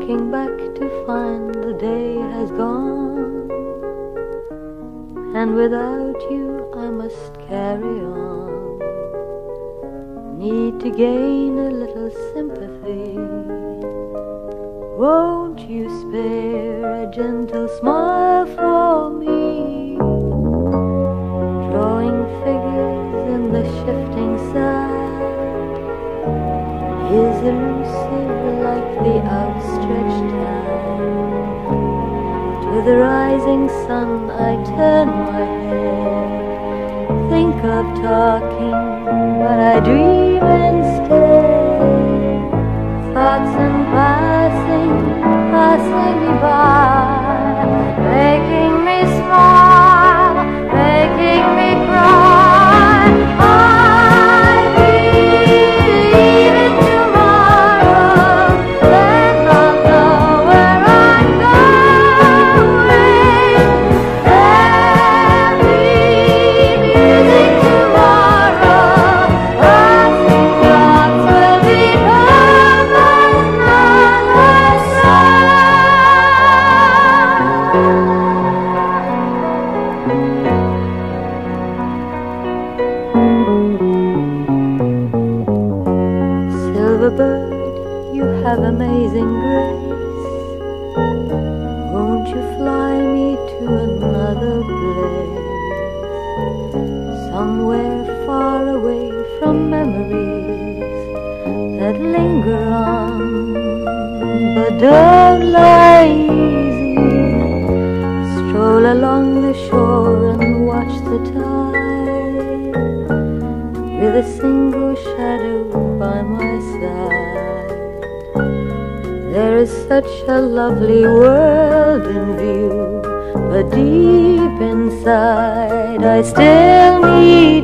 looking back to find the day has gone, and without you I must carry on. Need to gain a little sympathy. Won't you spare a gentle smile for me? Drawing figures in the shifting sand is elusive like the outstretched hand. To the rising sun I turn my head, think of talking, but I dream instead. Thoughts in passing me by, making me smile, making me cry. I believe in tomorrow, then I'll know where I'm going. There'll be music tomorrow, passing clouds will become another sun. Silver bird, you have amazing grace. Won't you fly me to another place, somewhere far away from memories that linger on, but don't lie easy. Stroll along the shore and watch the tide, with a single shadow by my side. There is such a lovely world in view, but deep inside I still need